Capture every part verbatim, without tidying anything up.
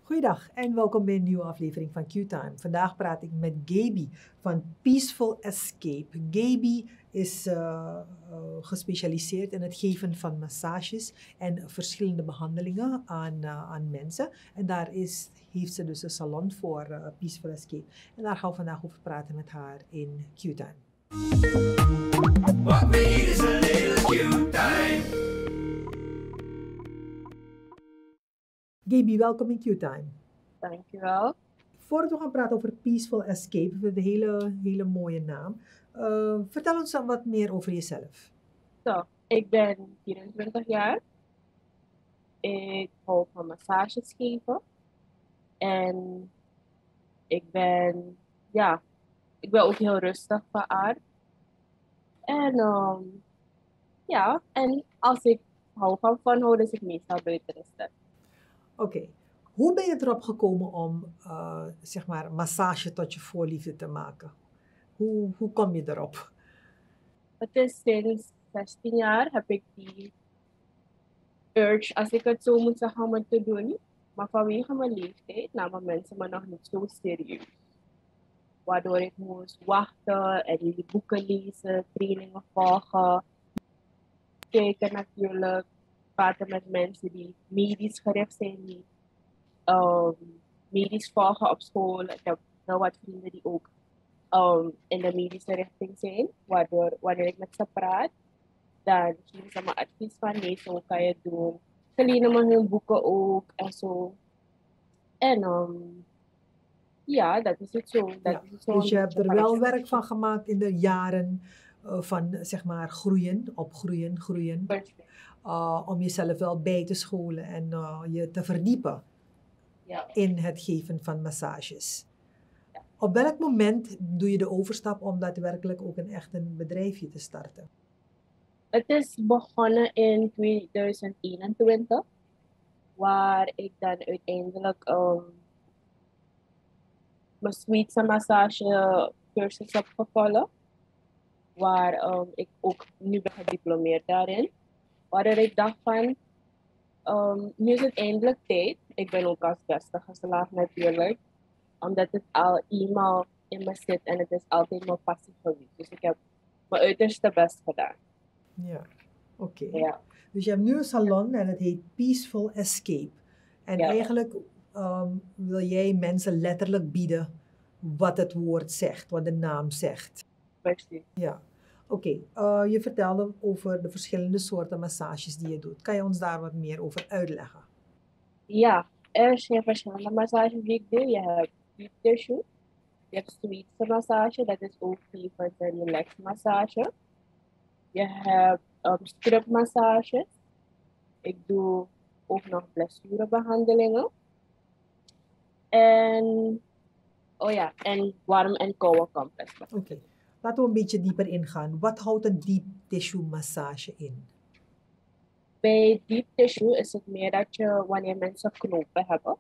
Goeiedag en welkom bij een nieuwe aflevering van Q-Time. Vandaag praat ik met Gaby van Peaceful Escape. Gaby is uh, uh, gespecialiseerd in het geven van massages en verschillende behandelingen aan, uh, aan mensen. En daar is, heeft ze dus een salon voor uh, Peaceful Escape. En daar gaan we vandaag over praten met haar in Q-Time. What is a little Q-Time? Gaby, welkom in Q-Time. Dankjewel. Voordat we gaan praten over Peaceful Escape, de hele, hele mooie naam. Uh, vertel ons dan wat meer over jezelf. Zo, ik ben vierentwintig jaar. Ik hou van massages geven. En ik ben, ja, ik ben ook heel rustig van aard. En um, ja, en als ik hou van fun houden, is ik meestal buiten de stad. Oké. Okay. Hoe ben je erop gekomen om, uh, zeg maar, massage tot je voorliefde te maken? Hoe, hoe kom je erop? Het is sinds zestien jaar heb ik die urge, als ik het zo moet zeggen, om het te doen. Maar vanwege mijn leeftijd namen mensen me nog niet zo serieus. Waardoor ik moest wachten en die boeken lezen, trainingen volgen. Kijken natuurlijk, praten met mensen die medisch gericht zijn, die um, medisch volgen op school. Ik heb heel wat vrienden die ook um, in de medische richting zijn. Waardoor wanneer ik met ze praat, dan geven ze me advies van nee, zo kan je het doen. Ze lenen me hun boeken ook en zo. En um, ja, dat is het zo. Dat Ja, is het zo dus je hebt er wel werk van gemaakt in de jaren uh, van, zeg maar, groeien, opgroeien, groeien. Uh, om jezelf wel bij te scholen en uh, je te verdiepen ja. in het geven van massages. Ja. Op welk moment doe je de overstap om daadwerkelijk ook een echt een bedrijfje te starten? Het is begonnen in twintig eenentwintig, waar ik dan uiteindelijk um, mijn Zweedse massage cursus heb gevolgd, waar um, ik ook nu ben gediplomeerd daarin. Waardoor ik dacht van, um, nu is het eindelijk tijd. Ik ben ook als beste geslaagd natuurlijk, omdat het al eenmaal in me zit en het is altijd mijn passie geweest. Dus ik heb mijn uiterste best gedaan. Ja, oké. Okay. Ja. Dus je hebt nu een salon en het heet Peaceful Escape. En ja. eigenlijk um, wil jij mensen letterlijk bieden wat het woord zegt, wat de naam zegt. Precies. Ja, oké. Okay. Uh, je vertelde over de verschillende soorten massages die je doet. Kan je ons daar wat meer over uitleggen? Ja, er zijn verschillende massages die ik doe. Je hebt deep tissue, je hebt Zweedse massage, dat is ook tevens een relax massage. Je hebt um, strupmassages. Ik doe ook nog blessurebehandelingen. En, oh ja, en warm en koude complex. Oké, okay. Laten we een beetje dieper ingaan. Wat houdt een deep tissue massage in? Bij deep tissue is het meer dat je wanneer mensen knopen hebben.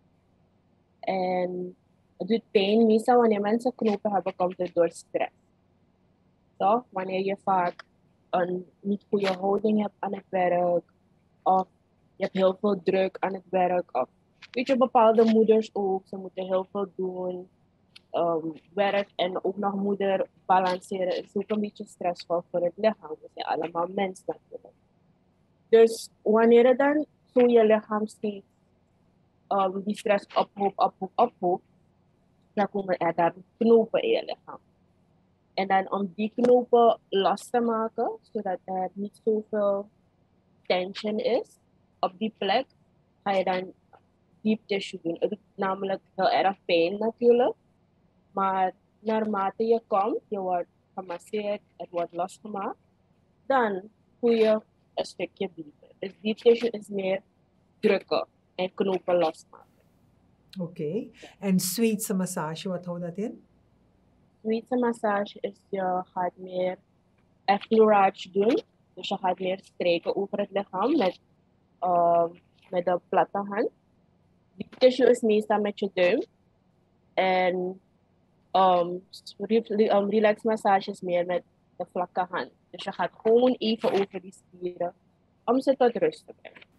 En het doet pijn. Meestal wanneer mensen knopen hebben, komt het door stress. Toch? Wanneer je vaak een niet goede houding hebt aan het werk. Of je hebt heel veel druk aan het werk. Of weet je, bepaalde moeders ook. Ze moeten heel veel doen. Um, werk en ook nog moeder balanceren is ook een beetje stressvol voor het lichaam. We zijn allemaal mensen natuurlijk. Dus wanneer het dan zo je lichaam steeds um, die stress ophoopt, ophoopt, ophoopt, dan komen er dan knopen in je lichaam. En dan om die knopen los te maken, zodat er niet zoveel tension is op die plek, ga je dan deep tissue doen. Het doet namelijk heel erg pijn natuurlijk. Maar naarmate je komt, je wordt gemasseerd, het wordt losgemaakt, dan voel je een stukje beter. Dus deep tissue is meer drukken en knopen losmaken. Oké. Okay. En Zweedse massage, wat houdt dat in? Zweedse massage is, je gaat meer effleurage doen. Dus je gaat meer strijken over het lichaam met, uh, met de platte hand. Deep tissue is meestal met je duim. En Um, um, relax massage is meer met de vlakke hand. Dus je gaat gewoon even over die spieren om ze tot rust te brengen.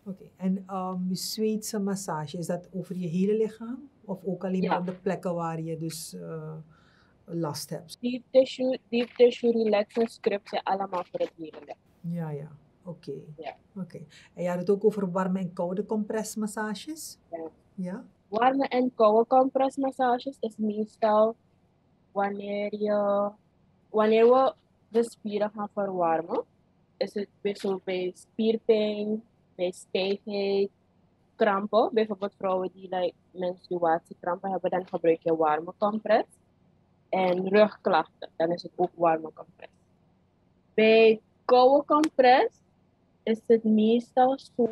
Oké, okay. En um, Zweedse massage, is dat over je hele lichaam? Of ook alleen Ja. maar op de plekken waar je dus uh, last hebt? Deep tissue, deep tissue, relax en scrub zijn allemaal voor het hele lichaam. Ja, ja. Oké. Okay. Ja. Okay. En je had het ook over warme en koude compressmassages? Ja. Ja? Warme en koude compressmassages is meestal wanneer, je, wanneer we de spieren gaan verwarmen. Is het bijvoorbeeld bij spierpijn, bij stijfheid, krampen. Bijvoorbeeld vrouwen die like, menstruatiekrampen hebben, dan gebruik je warme compress. En rugklachten, dan is het ook warme compress. Bij koude compress is het meestal zo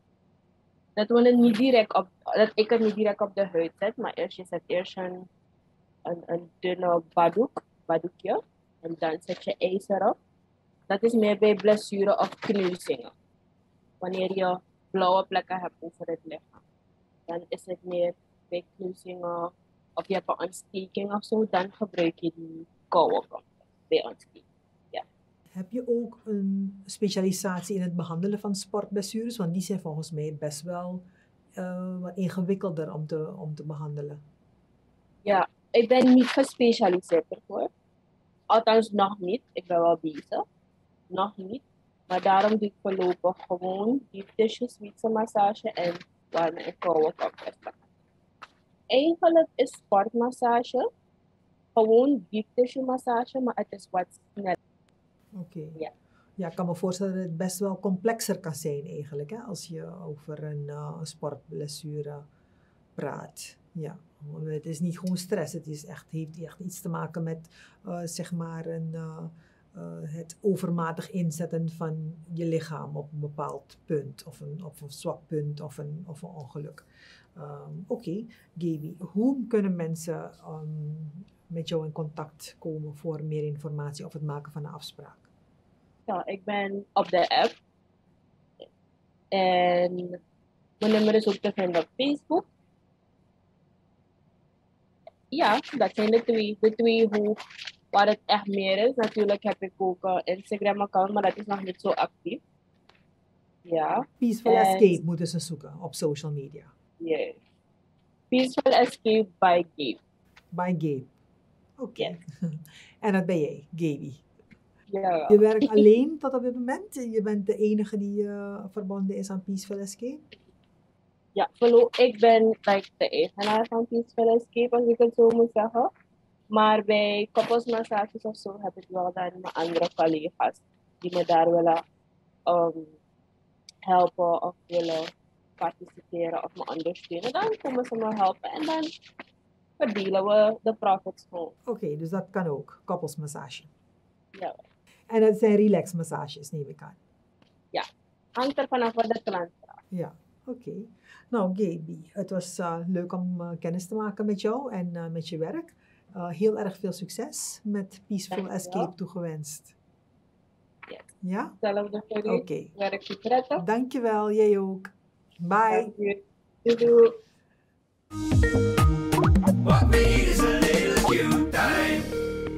dat we het niet direct op, dat ik het niet direct op de huid zet, maar eerst je zet eerst een, een, een dunne badoek, badoekje, en dan zet je ijzer op. Dat is meer bij blessure of kneuzingen. Wanneer je blauwe plekken hebt over het lichaam, dan is het meer bij kneuzingen of je hebt een ontsteking of zo, dan gebruik je die koude compress bij ontsteking. Ja. Heb je ook een specialisatie in het behandelen van sportblessures? Want die zijn volgens mij best wel uh, wat ingewikkelder om te, om te behandelen. Ja, ik ben niet gespecialiseerd ervoor. Althans nog niet. Ik ben wel bezig. Nog niet. Maar daarom doe ik voorlopig gewoon deep tissue Zweedse massage en warme en koude compress. Eigenlijk is sportmassage gewoon deep tissue massage, maar het is wat sneller. Oké. Okay. Ja. Ja, ik kan me voorstellen dat het best wel complexer kan zijn eigenlijk, hè, als je over een uh, sportblessure praat. Ja, het is niet gewoon stress, het is echt, heeft echt iets te maken met uh, zeg maar een, uh, uh, het overmatig inzetten van je lichaam op een bepaald punt, of een, of een zwak punt, of een, of een ongeluk. Um, Oké, okay. Gaby, hoe kunnen mensen um, met jou in contact komen voor meer informatie of het maken van een afspraak? Ja, ik ben op de app. En mijn nummer is ook te vinden op Facebook. Ja, dat zijn de twee. De twee hoe, waar het echt meer is. Natuurlijk heb ik ook een Instagram-account, maar dat is nog niet zo actief. Ja. Peaceful en... Escape moeten ze zoeken op social media. Yes. Peaceful Escape by Gabe. By Gabe. Oké. Okay. Yes. En dat ben jij, Gaby. Ja. Je werkt alleen tot op dit moment? Je bent de enige die uh, verbonden is aan Peaceful Escape? Ja, ik ben like, de eigenaar van Peaceful Escape, als ik het zo moet zeggen. Maar bij koppelsmassages of zo heb ik wel dan mijn andere collega's die me daar willen um, helpen of willen participeren of me ondersteunen. Dan komen ze me helpen en dan verdelen we de profits gewoon. Oké, okay, dus dat kan ook, koppelsmassage. Ja. En dat zijn relaxmassages, neem ik aan. Ja, hangt er vanaf wat de klant vraagt. Ja, oké. Okay. Nou, Gaby, het was uh, leuk om uh, kennis te maken met jou en uh, met je werk. Uh, heel erg veel succes met Peaceful Escape toegewenst. Yes. Ja? Hetzelfde voor u. Oké. Okay. Werk je prettig. Dankjewel, jij ook. Bye. Dank je. Doei. What we need is a little cute time.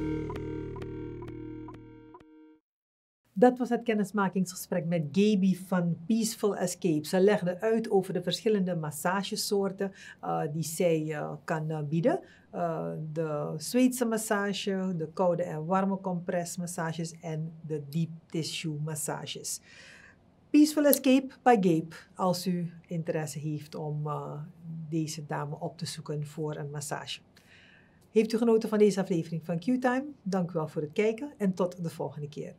Dat was het kennismakingsgesprek met Gaby van Peaceful Escape. Ze legde uit over de verschillende massagesoorten uh, die zij uh, kan uh, bieden. Uh, de Zweedse massage, de koude en warme compressmassages en de deep tissue massages. Peaceful Escape by Gabe, als u interesse heeft om uh, deze dame op te zoeken voor een massage. Heeft u genoten van deze aflevering van Q-Time? Dank u wel voor het kijken en tot de volgende keer.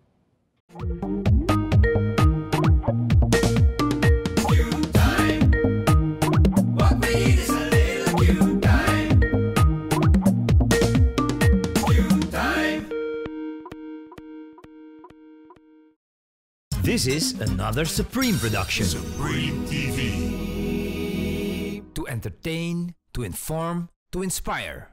This is another Supreme production. Supreme T V. To entertain, to inform, to inspire.